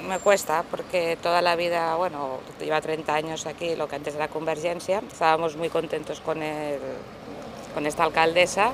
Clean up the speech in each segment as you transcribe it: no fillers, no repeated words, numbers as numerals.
Me cuesta porque toda la vida, bueno, lleva 30 años aquí, lo que antes era Convergencia. Estábamos muy contentos con esta alcaldesa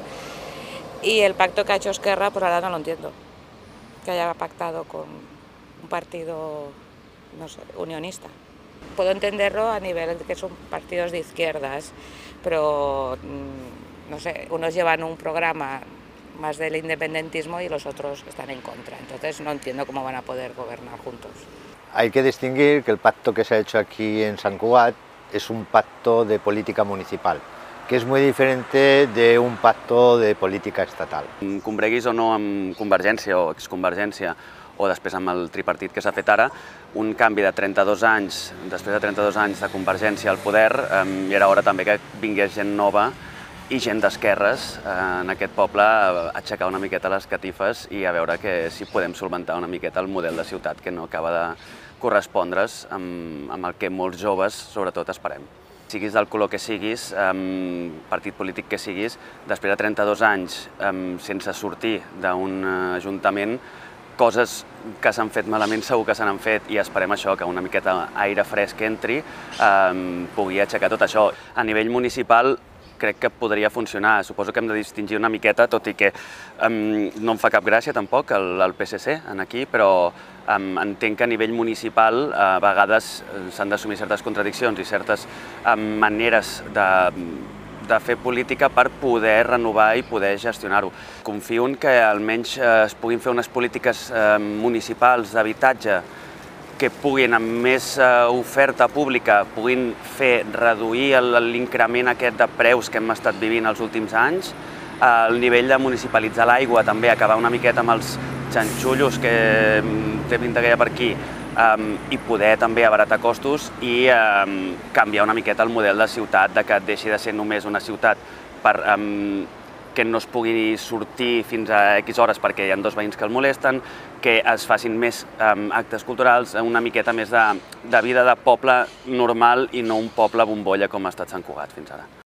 y el pacto que ha hecho Esquerra, pues ahora no lo entiendo. Que haya pactado con un partido, no sé, unionista. Puedo entenderlo a nivel de que son partidos de izquierdas, pero no sé, unos llevan un programa más del independentismo y los otros están en contra. Entonces no entiendo cómo van a poder gobernar juntos. Hay que distinguir que el pacto que se ha hecho aquí en Sant Cugat es un pacto de política municipal, que és molt diferent d'un pacto de política estatal. Combreguis o no amb Convergència o exconvergència, o després amb el tripartit que s'ha fet ara, un canvi de 32 anys, després de 32 anys de Convergència al poder, i era hora també que vingués gent nova i gent d'esquerres en aquest poble a aixecar una miqueta les catifes i a veure si podem solventar una miqueta el model de ciutat que no acaba de correspondre's amb el que molts joves, sobretot, esperem. Siguis del color que siguis, partit polític que siguis, després de 32 anys sense sortir d'un ajuntament, coses que s'han fet malament segur que se n'han fet i esperem això, que una miqueta aire fresc entri, pugui aixecar tot això. A nivell municipal crec que podria funcionar. Suposo que hem de distingir una miqueta, tot i que no em fa cap gràcia tampoc el PSC aquí, però entenc que a nivell municipal a vegades s'han d'assumir certes contradiccions i certes maneres de fer política per poder renovar i poder gestionar-ho. Confio en que almenys es puguin fer unes polítiques municipals d'habitatge que puguin, amb més oferta pública, puguin fer reduir l'increment aquest de preus que hem estat vivint els últims anys, el nivell de municipalitzar l'aigua, també acabar una miqueta amb els xanxullos que té pinta que hi ha per aquí, i poder també abaratar costos i canviar una miqueta el model de ciutat, que deixi de ser només una ciutat que no es pugui sortir fins a X hores perquè hi ha dos veïns que el molesten, que es facin més actes culturals, una miqueta més de vida de poble normal i no un poble bombolla com ha estat Sant Cugat fins ara.